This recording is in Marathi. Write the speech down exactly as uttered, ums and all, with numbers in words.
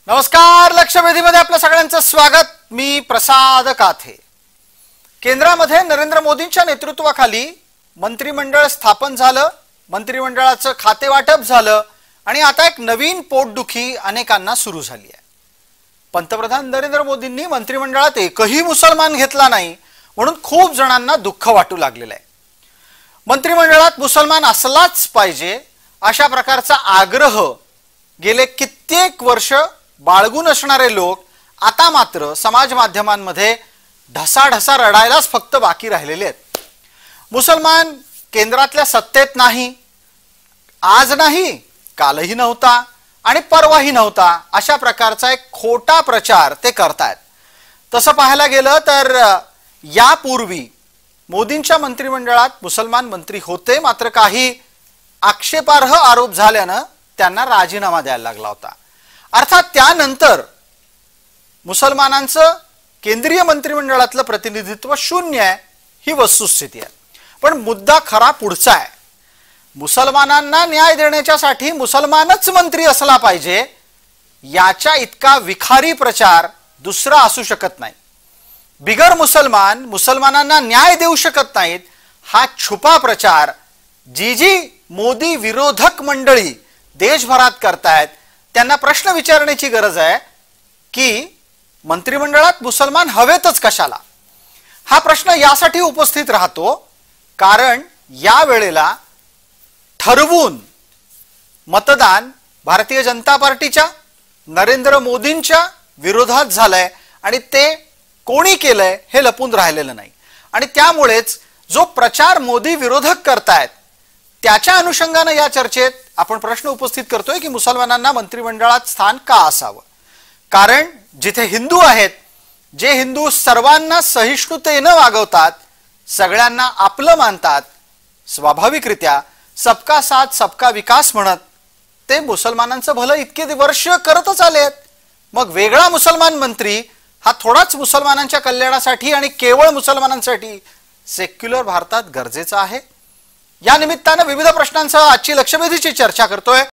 नमस्कार, लक्षवेधीमध्ये आपल्या सगळ्यांचं स्वागत। मी प्रसाद काथे। केंद्रामध्ये नरेंद्र मोदींच्या नेतृत्वाखाली मंत्रिमंडळ स्थापन झालं, मंत्रिमंडळाचं खाते वाटप झालं आणि आता एक नवीन पोटदुखी अनेकांना सुरू झाली आहे। पंतप्रधान नरेंद्र मोदींनी मंत्रिमंडळात एकही मुसलमान घेतला नाही म्हणून खूप जणांना दुःख वाटू लागलेलं आहे। मंत्रिमंडळात मुसलमान असलाच पाहिजे अशा प्रकारचा आग्रह गेले कित्येक वर्ष बाळगून असणारे लोक आता मात्र समाज माध्यमांमध्ये ढसाढसा रडायलाच फक्त बाकी राहिलेले आहेत। मुसलमान केंद्रातल्या सत्तेत नाही, आज नाही, कालही नव्हता आणि परवाही नव्हता अशा प्रकारचा एक खोटा प्रचार ते करतात। तसं पाहायला गेलं तर यापूर्वी मोदींच्या मंत्रिमंडळात मुसलमान मंत्री होते, मात्र काही आक्षेपार्ह आरोप झाल्यानं त्यांना राजीनामा द्यायला लागला होता। अर्थात त्यानंतर मुसलमानांचं केंद्रीय मंत्रिमंडळातलं प्रतिनिधित्व शून्य आहे ही वस्तुस्थिती आहे। पण मुद्दा खरा पुढचा आहे। मुसलमानांना न्याय देण्यासाठी मुसलमानच मंत्री असला पाहिजे याच्या इतका विखारी प्रचार दुसरा असू शकत नाही। बिगर मुसलमान मुसलमानांना न्याय देऊ शकत नाहीत हा छुपा प्रचार जी जी मोदी विरोधक मंडळी देशभरात करतायत त्यांना प्रश्न विचारण्याची गरज आहे की मंत्रिमंडळात मुसलमान हवेतच कशाला। हा प्रश्न यासाठी उपस्थित राहतो कारण या वेळेला ठरवून मतदान भारतीय जनता पार्टीच्या नरेंद्र मोदींच्या विरोधात झालंय आणि ते कोणी केलंय हे लपून राहिलेलं नाही। आणि त्यामुळेच जो प्रचार मोदी विरोधक करतायत त्याच्या अनुषंगाने या चर्चेत आपण प्रश्न उपस्थित करतोय की मुसलमानांना मंत्रिमंडळात स्थान का असावं। कारण जिथे हिंदू आहेत, जे हिंदू सर्वांना सहिष्णुतेने वागवतात, सगळ्यांना आपलं मानतात, स्वाभाविकरित्या सबका साथ सबका विकास म्हणत ते मुसलमानांचं भलं इतके वर्ष करतच आलेत। मग वेगळा मुसलमान मंत्री हा थोडाच मुसलमानांच्या कल्याणासाठी आणि केवळ मुसलमानांसाठी सेक्युलर भारतात गरजेचा आहे। या निमित्ताने विविध प्रश्नांसह आजची लक्षवेधीची चर्चा करतोय।